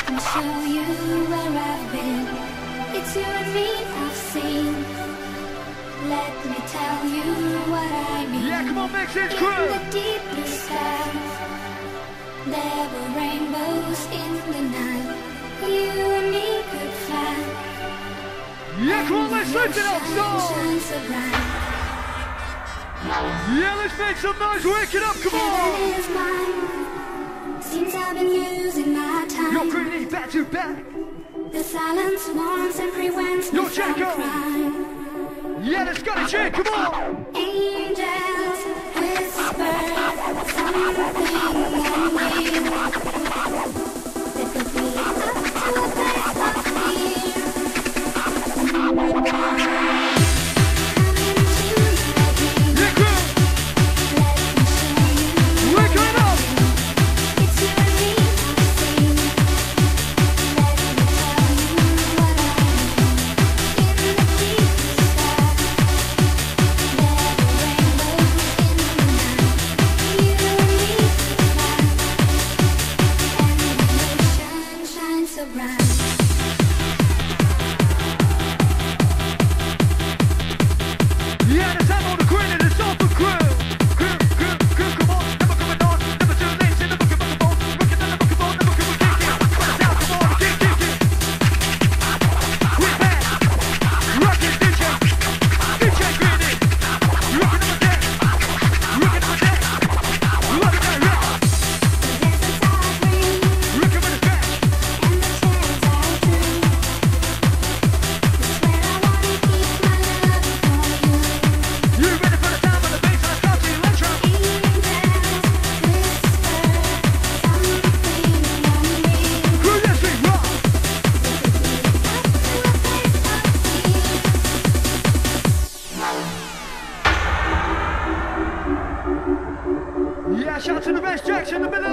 can show you where I've been. It's you and me I've seen. Let me tell you what I mean. Yeah, come on, mix it, In crew. the deep blue sky, there were rainbows in the night. You and me could fly. Yeah, come on, let's lift it up, Shine, son. shine so bright. Yeah, let's make some noise, wake it up, come Heaven on. is mine. Seems I've been using my time. You're pretty back to back. The silence warns and prevents me Yo, from Jacko. crying. Yeah, let's get it, Jay, come on. Angels whisper something on me. That could be up to a place of fear. Coming to my dreams. Yeah, crew. Let me show you. Wake it up. It's you and me I've seen. Let me tell you what I mean. In the deep sky, there were rainbows in the night. You and me fly, and the ocean shines so bright. Yeah, the time on the grid and it's all for crew. Crew, come on. Never coming on, never too late. In the book of ball, looking at the book of ball, never coming kick it. Now come on, kick it. We're back. Rockin' DJ Greeny. Rockin' on the deck. Rockin' on the deck. Look at that rock. The deserts are green, Rockin' with the back. and the cherries are true. It's where I wanna keep my love for you. You ready for the time of the bass and the country electro? Angels whisper something on me. Crew, yes, we rock. Yeah, shout out to the best Jackson in the middle.